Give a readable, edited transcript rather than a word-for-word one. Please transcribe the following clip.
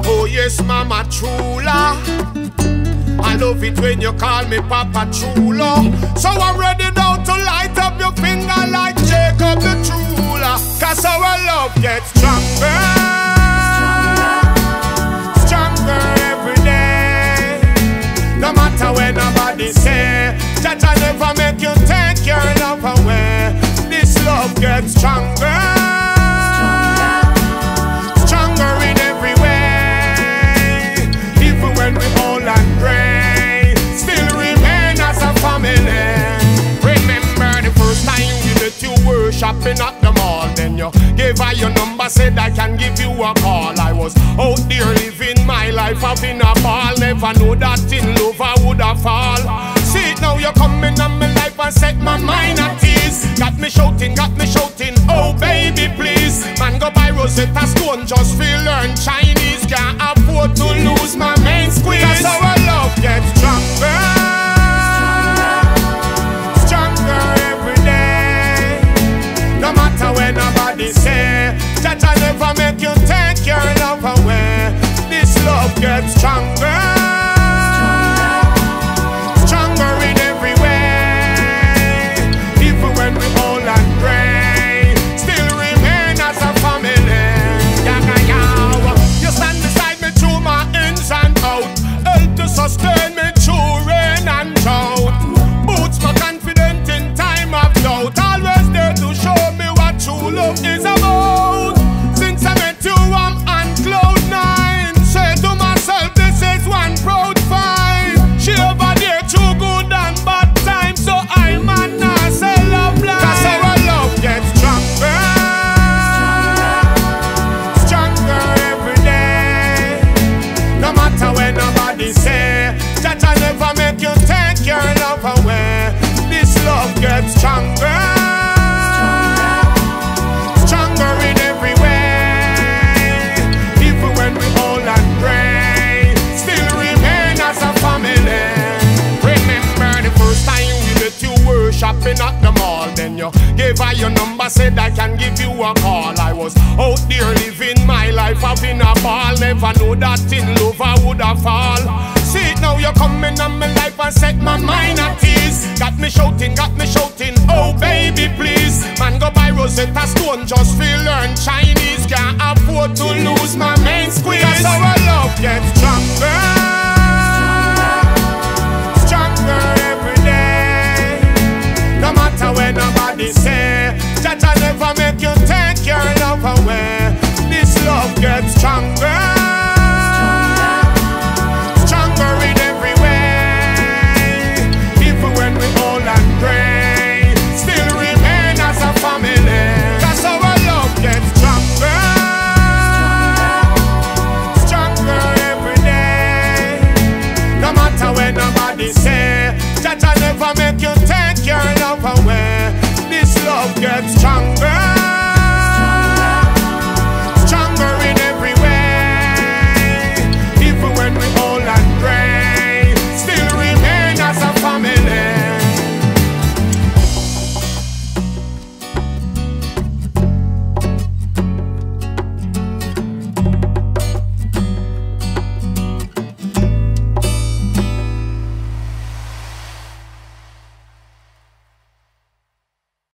Oh yes, Mama Chula, I love it when you call me Papa Chulo. So I'm ready now to light up your finger like Jacob the Chula. Cause our love gets stronger, stronger every day. No matter what nobody say, that I never make you take your love away. This love gets stronger, stronger in every way. Even when we all and pray, still remain as a family. Remember the first time you did you were shopping at the mall. Then you gave her your number, said I can give you a call. I was out there living my life, having a ball. Never know that in love I would have fall. See it now, you're coming on my life and set my mind at ease. Got me shouting, oh baby please. Man go buy Rosetta Stone just feel learn Chinese. Can't afford to lose my main squeeze. Cause our love gets stronger, stronger every day. No matter what nobody say, that I never make you take your love away. This love gets stronger, stronger in every way. Even when we all and pray, still remain as a family. You stand beside me through my ins and out, help to sustain me through rain and drought. Boots my confident in time of doubt, always there to show me what true love is about. Since I met you I'm on cloud nine. Say to myself this is one proud fight. She over there too good and bad time, so I man not say love blind. Cause our love gets stronger, stronger every day. No matter what nobody say, that I never make you take your love away. This love gets stronger, stronger in every way. Even when we all and pray, still remain as a family. Remember the first time you did you were shopping at the mall. Then you gave her your number, said I can give you a call. I was out there living my life, having a ball. Never know that in love I would have fall. See it now, you're coming on my life and set my mind at ease. Got me shouting, oh baby please. Man go buy Rosetta Stone just feel learn Chinese. Can't afford to lose my main squeeze. Cause our love gets